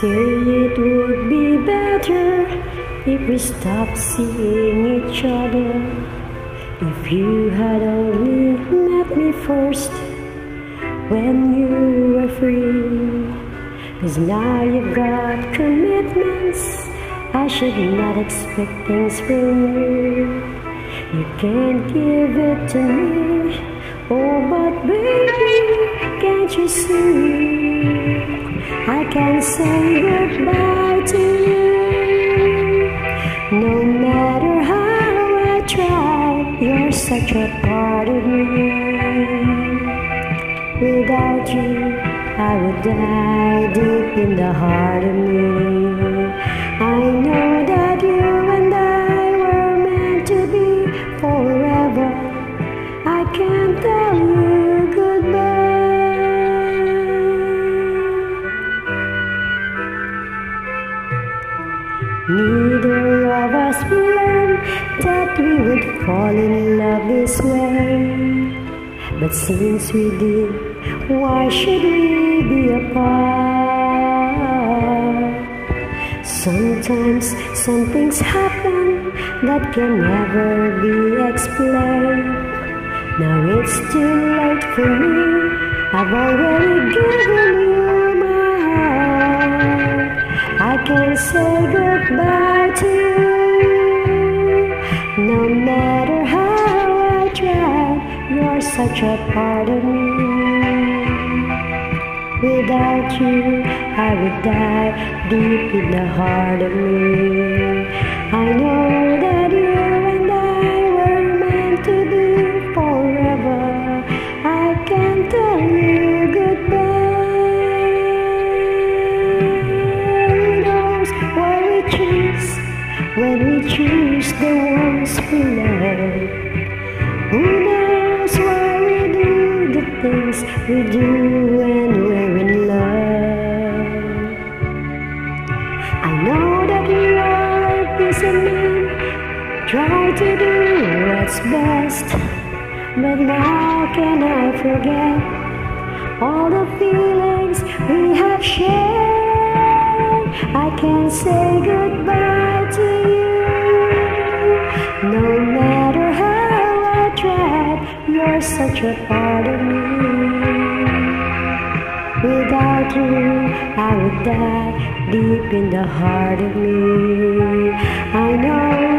say it would be better if we stopped seeing each other. If you had only met me first when you were free. 'Cause now you've got commitments, I should not expect things from you. You can't give it to me, oh but baby, can't you see? I can't say goodbye to you. No matter how I try, you're such a part of me. Without you, I would die deep in the heart of me. I know that you and I were meant to be forever. I can't tell you goodbye. Neither of us planned that we would fall in love this way. But since we did, why should we be apart? Sometimes some things happen that can never be explained. Now it's too late for me, I've already given you my heart. I can't say goodbye to you. No matter how I try, you're such a part of me. Without you, I would die deep in the heart of me. I know that you and I were meant to be forever. I can't tell you goodbye. Who knows what we choose when we choose the ones we love? Who knows why we do the things we do when we're in love? I know that we are a decent man, try to do what's best. But now can I forget all the feelings we have shared? I can't say goodbye to you. No matter how I tried, you're such a part of me. Without you, I would die deep in the heart of me. I know